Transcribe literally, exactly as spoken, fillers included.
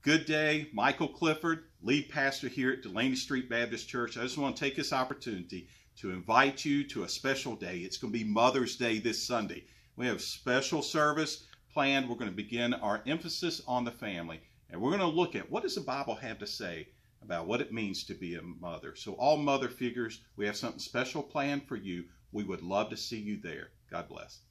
good day. Michael Clifford, lead pastor here at Delaney Street Baptist Church. I just want to take this opportunity to invite you to a special day. It's going to be Mother's Day this Sunday. We have a special service planned. We're going to begin our emphasis on the family, and we're going to look at what does the Bible have to say about what it means to be a mother. So all mother figures, we have something special planned for you. We would love to see you there. God bless.